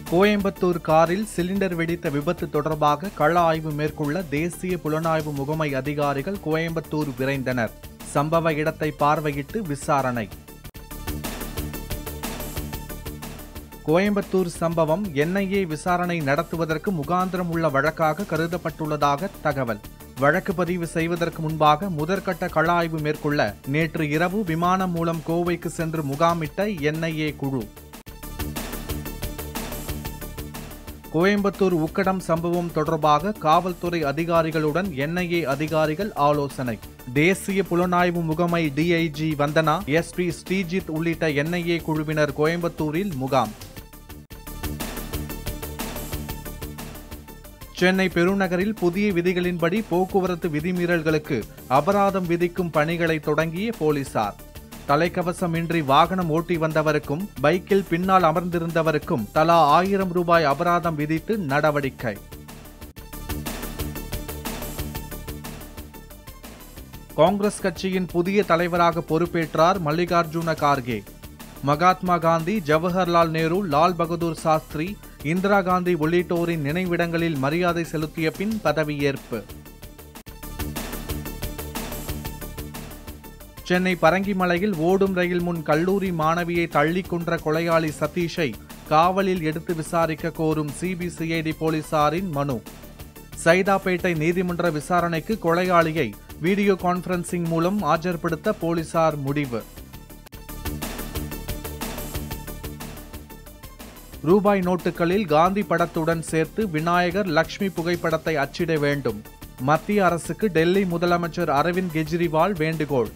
கோயம்புத்தூர் காரில் சிலிண்டர் வெடித்த விபத்து தொடர்பாக கள ஆய்வு மேற்கொள்ள தேசிய புலனாய்வு முகமை அதிகாரிகள் கோயம்புத்தூர் விரைந்தனர். சம்பவ இடத்தை பார்வையிட்டு விசாரணை. கோயம்புத்தூர் சம்பவம் NIA விசாரணை நடத்துவதற்கு முகாந்திரம் உள்ள வழக்காக கருதப்பட்டுள்ளதாக தகவல். வழக்கு பதிவு செய்வதற்கு முன்பாக முதற்கட்ட கள ஆய்வு மேற்கொள்ள நேற்று இரவு விமானம் மூலம் கோவைக்கு சென்று முகாமிட்ட NIA குழு. கோயம்புத்தூர் உக்கடம் சம்பவம் தொடர்பாக காவல்துறை அதிகாரிகளுடன் NIA அதிகாரிகள் ஆலோசனை. தேசிய புலனாய்வு முகமை DIG வந்தனா, SP ஸ்ரீஜித் உள்ளிட்ட NIA குழுவினர் கோயம்புத்தூரில் முகாம். சென்னை பெருநகரில் புதிய விதிகளின்படி போக்குவரத்து விதிமீறல்களுக்கு அபராதம் விதிக்கும் பணிகளை தொடங்கிய போலீசார். தலைக்கவசமின்றி வாகனம் ஓட்டி வந்தவருக்கும் பைக்கில் பின்னால் அமர்ந்திருந்தவருக்கும் தலா 1000 ரூபாய் அபராதம் விதித்து நடவடிக்கை. காங்கிரஸ் கட்சியின் புதிய தலைவராக பொறுப்பேற்றார் மல்லிகார்ஜுன கார்கே. மகாத்மா காந்தி, ஜவஹர்லால் நேரு, லால் பகதூர் சாஸ்திரி, இந்திரா காந்தி உள்ளிட்டோரின் நினைவிடங்களில் மரியாதை செலுத்திய பின் பதவியேற்பு. சென்னை பரங்கிமலையில் ஓடும் ரயில் முன் கல்லூரி மாணவியை தள்ளி கொன்ற கொலையாளி சதீஷை காவலில் எடுத்து விசாரிக்க கோரும் CBCID போலீசாரின் மனு. சைதாப்பேட்டை நீதிமன்ற விசாரணைக்கு கொலையாளியை வீடியோ கான்பரன்சிங் மூலம் ஆஜர்படுத்த போலீசார் முடிவு. ரூபாய் நோட்டுகளில் காந்தி படத்துடன் சேர்த்து விநாயகர், லட்சுமி புகைப்படத்தை அச்சிட வேண்டும். மத்திய அரசுக்கு டெல்லி முதலமைச்சர் அரவிந்த் கெஜ்ரிவால் வேண்டுகோள்.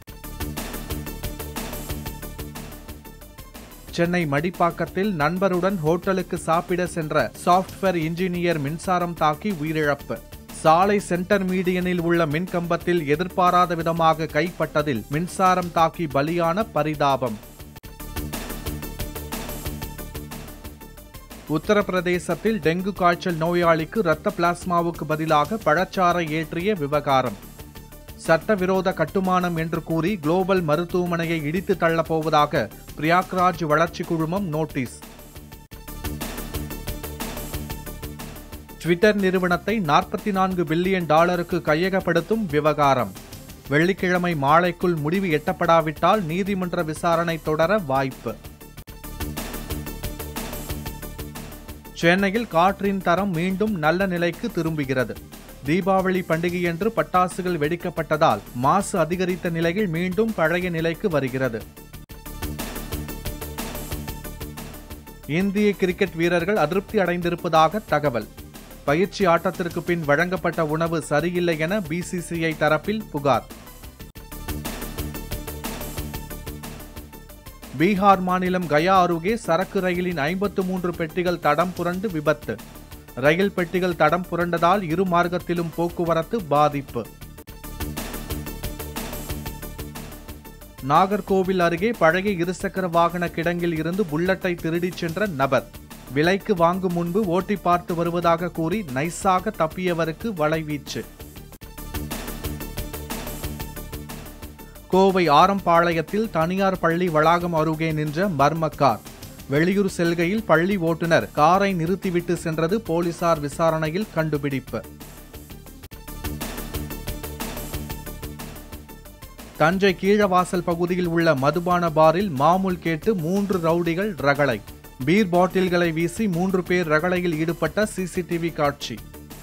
சென்னை மடிப்பாக்கத்தில் நண்பருடன் ஹோட்டலுக்கு சாப்பிட சென்ற சாப்ட்வேர் இன்ஜினியர் மின்சாரம் தாக்கி உயிரிழப்பு. சாலை சென்டர் மீடியனில் உள்ள மின்கம்பத்தில் எதிர்பாராத விதமாக கைப்பட்டதில் மின்சாரம் தாக்கி பலியான பரிதாபம். உத்தரப்பிரதேசத்தில் டெங்கு காய்ச்சல் நோயாளிக்கு இரத்த பிளாஸ்மாவுக்கு பதிலாக பழச்சாறை ஏற்றிய விவகாரம். சட்டவிரோத கட்டுமானம் என்று கூறி குளோபல் மருத்துவமனையை இடித்து தள்ளப்போவதாக பிரியாக்ராஜ் வளர்ச்சி குழுமம் நோட்டீஸ். ட்விட்டர் நிறுவனத்தை $44 பில்லியன் கையகப்படுத்தும் விவகாரம். வெள்ளிக்கிழமை மாலைக்குள் முடிவு எட்டப்படாவிட்டால் நீதிமன்ற விசாரணை தொடர வாய்ப்பு. சென்னையில் காற்றின் தரம் மீண்டும் நல்ல நிலைக்கு திரும்புகிறது. தீபாவளி பண்டிகையன்று பட்டாசுகள் வெடிக்கப்பட்டதால் மாசு அதிகரித்த நிலையில் மீண்டும் பழைய நிலைக்கு வருகிறது. இந்திய கிரிக்கெட் வீரர்கள் அதிருப்தி அடைந்திருப்பதாக தகவல். பயிற்சி ஆட்டத்திற்கு பின் வழங்கப்பட்ட உணவு சரியில்லை என BCCI தரப்பில் புகார். பீகார் மாநிலம் கயா அருகே சரக்கு ரயிலின் 53 பெட்டிகள் தடம் புரண்டு விபத்து. ரயில் பெட்டிகள் தடம் புரண்டதால் இரு மார்க்கத்திலும் போக்குவரத்து பாதிப்பு. நாகர்கோவில் அருகே பழைய இருசக்கர வாகன கிடங்கில் இருந்து புல்லட்டை திருடிச் சென்ற நபர். விலைக்கு வாங்கும் முன்பு ஓட்டி பார்த்து வருவதாக கூறி நைஸாக தப்பியவருக்கு வலைவீச்சு. கோவை ஆரம்பாளையத்தில் தனியார் பள்ளி வளாகம் அருகே நின்ற மர்ம கார். வெளியூர் செல்கையில் பள்ளி ஓட்டுநர் காரை நிறுத்திவிட்டு சென்றது போலீசார் விசாரணையில் கண்டுபிடிப்பு. தஞ்சை கீழவாசல் பகுதியில் உள்ள மதுபான பாரில் மாமூல் கேட்டு 3 ரவுடிகள் ரகளை. பீர் பாட்டில்களை வீசி 3 பேர் ரகளையில் ஈடுபட்ட CCTV காட்சி.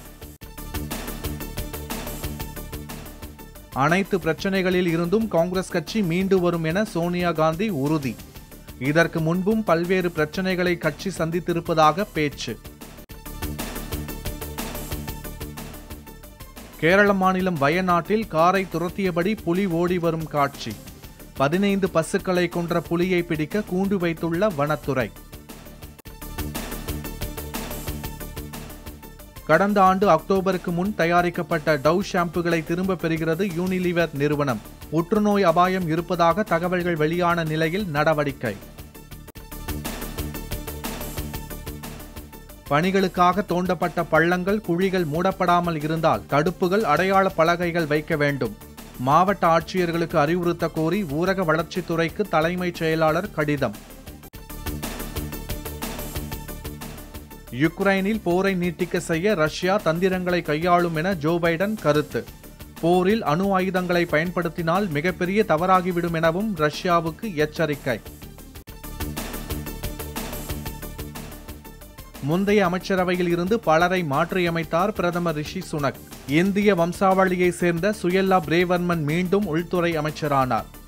அனைத்து பிரச்சனைகளில் இருந்தும் காங்கிரஸ் கட்சி மீண்டு வரும் என சோனியா காந்தி உறுதி. இதற்கு முன்பும் பல்வேறு பிரச்சனைகளை கட்சி சந்தித்திருப்பதாக பேச்சு. கேரள மாநிலம் வயநாட்டில் காரை துரத்தியபடி புலி ஓடி வரும் காட்சி. 15 பசுக்களை கொன்ற புலியை பிடிக்க கூண்டு வைத்துள்ள வனத்துறை. கடந்த ஆண்டு அக்டோபருக்கு முன் தயாரிக்கப்பட்ட டவ் ஷாம்புகளை திரும்ப பெறுகிறது யூனிலிவர் நிறுவனம். புற்றுநோய் அபாயம் இருப்பதாக தகவல்கள் வெளியான நிலையில் நடவடிக்கை. பணிகளுக்காக தோண்டப்பட்ட பள்ளங்கள், குழிகள் மூடப்படாமல் இருந்தால் தடுப்புகள், அடையாள பலகைகள் வைக்க வேண்டும். மாவட்ட ஆட்சியர்களுக்கு அறிவுறுத்த கோரி ஊரக வளர்ச்சித்துறைக்கு தலைமைச் செயலாளர் கடிதம். யுக்ரைனில் போரை நீட்டிக்க செய்ய ரஷ்யா தந்திரங்களை கையாளும் என ஜோ பைடன் கருத்து. போரில் அணு ஆயுதங்களை பயன்படுத்தினால் மிகப்பெரிய தவறாகிவிடும் எனவும் ரஷ்யாவுக்கு எச்சரிக்கை. முந்தைய அமைச்சரவையில் இருந்து பலரை மாற்றியமைத்தார் பிரதமர் ரிஷி சுனக். இந்திய வம்சாவளியை சேர்ந்த சுயல்லா பிரேவர்மன் மீண்டும் உள்துறை அமைச்சரானார்.